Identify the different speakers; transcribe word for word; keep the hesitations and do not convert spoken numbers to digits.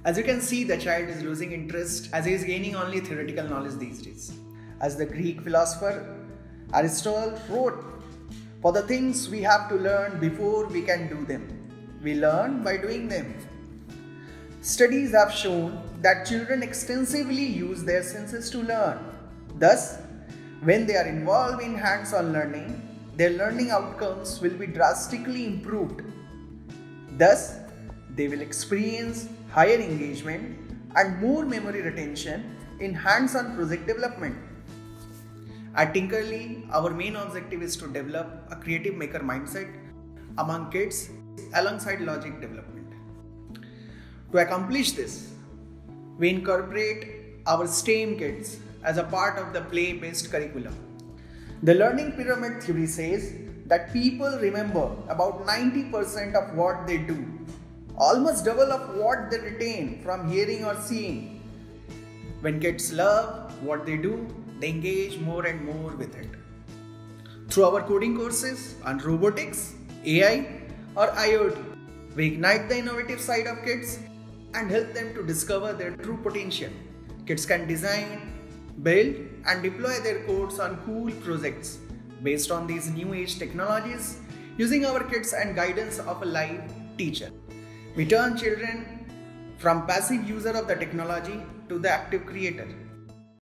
Speaker 1: As you can see, the child is losing interest as he is gaining only theoretical knowledge these days. As the Greek philosopher Aristotle wrote, "For the things we have to learn before we can do them, we learn by doing them." Studies have shown that children extensively use their senses to learn. Thus, when they are involved in hands-on learning, their learning outcomes will be drastically improved. Thus, they will experience higher engagement and more memory retention in hands-on project development. At Tinkerly, our main objective is to develop a creative maker mindset among kids alongside logic development. To accomplish this, we incorporate our STEM kits as a part of the play-based curriculum. The learning pyramid theory says that people remember about ninety percent of what they do, almost double of what they retain from hearing or seeing. When kids love what they do, they engage more and more with it. Through our coding courses on robotics, A I, or I O T, we ignite the innovative side of kids and help them to discover their true potential. Kids can design, build, and deploy their codes on cool projects based on these new age technologies using our kits and guidance of a live teacher. We turn children from passive user of the technology to the active creator.